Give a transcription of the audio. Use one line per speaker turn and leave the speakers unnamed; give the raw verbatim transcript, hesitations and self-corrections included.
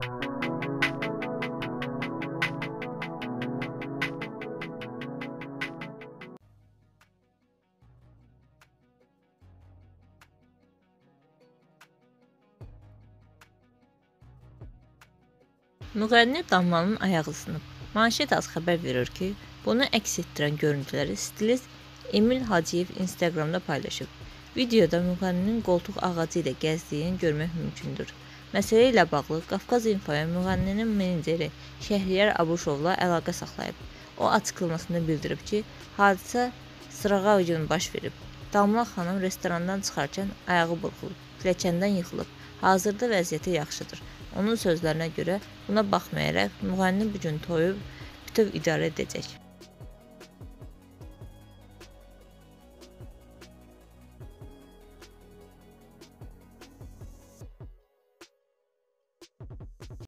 Müğənni Damlanın ayağı sınıb. Manşet az xəbər verir ki, bunu əks etdirən görüntüləri stilist Emil Hacıyev Instagramda paylaşıb. Videoda müğənninin qoltuq ağacı ilə gəzdiyini görmək mümkündür. Məsələ ilə bağlı Qafqaz İnfoya müğənninin meneceri Şəhriyar Abuşovla əlaqə saxlayıb. O açıqlamasında bildirib ki, hadisə sırağa gün baş verib. Damla xanım restorandan çıxarkən ayağı burxulub, pilləkəndən yıxılıb. Hazırda vəziyyəti yaxşıdır. Onun sözlərinə görə buna baxmayaraq müğənni bu gün toyub bütöv idarə edəcək.